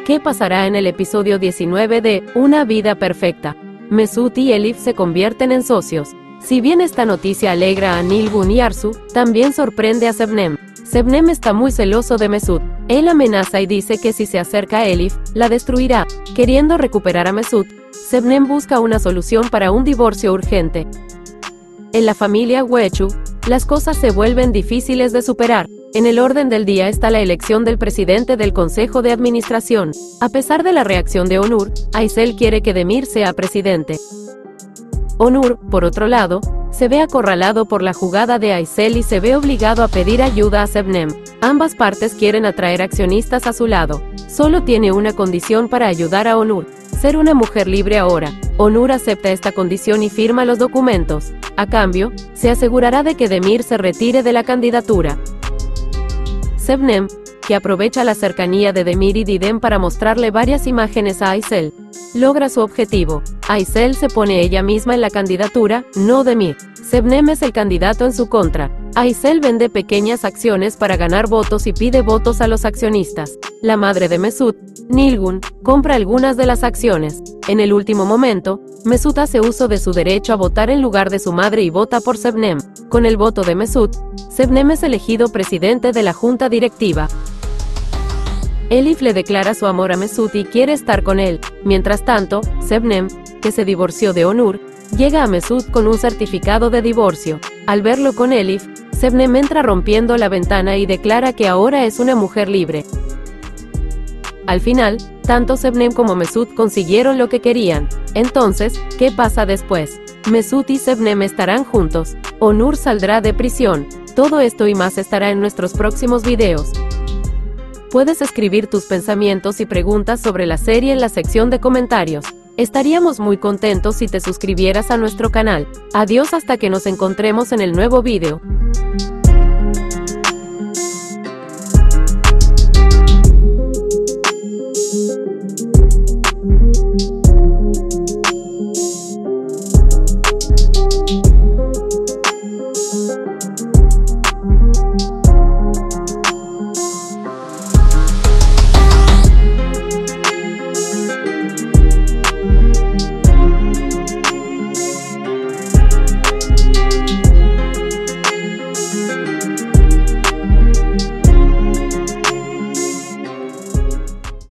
¿Qué pasará en el episodio 19 de Una vida perfecta? Mesut y Elif se convierten en socios. Si bien esta noticia alegra a Nilgün y Arzu, también sorprende a Şebnem. Şebnem está muy celoso de Mesut. Él amenaza y dice que si se acerca a Elif, la destruirá. Queriendo recuperar a Mesut, Şebnem busca una solución para un divorcio urgente. En la familia Güeçü, las cosas se vuelven difíciles de superar. En el orden del día está la elección del presidente del Consejo de Administración. A pesar de la reacción de Onur, Aysel quiere que Demir sea presidente. Onur, por otro lado, se ve acorralado por la jugada de Aysel y se ve obligado a pedir ayuda a Şebnem. Ambas partes quieren atraer accionistas a su lado. Solo tiene una condición para ayudar a Onur: ser una mujer libre ahora. Onur acepta esta condición y firma los documentos. A cambio, se asegurará de que Demir se retire de la candidatura. Şebnem, que aprovecha la cercanía de Demir y Didem para mostrarle varias imágenes a Aysel, logra su objetivo. Aysel se pone ella misma en la candidatura, no Demir. Şebnem es el candidato en su contra. Aysel vende pequeñas acciones para ganar votos y pide votos a los accionistas. La madre de Mesut, Nilgün, compra algunas de las acciones. En el último momento, Mesut hace uso de su derecho a votar en lugar de su madre y vota por Şebnem. Con el voto de Mesut, Şebnem es elegido presidente de la junta directiva. Elif le declara su amor a Mesut y quiere estar con él. Mientras tanto, Şebnem, que se divorció de Onur, llega a Mesut con un certificado de divorcio. Al verlo con Elif, Şebnem entra rompiendo la ventana y declara que ahora es una mujer libre. Al final, tanto Şebnem como Mesut consiguieron lo que querían. Entonces, ¿qué pasa después? Mesut y Şebnem estarán juntos. Onur saldrá de prisión. Todo esto y más estará en nuestros próximos videos. Puedes escribir tus pensamientos y preguntas sobre la serie en la sección de comentarios. Estaríamos muy contentos si te suscribieras a nuestro canal. Adiós hasta que nos encontremos en el nuevo video.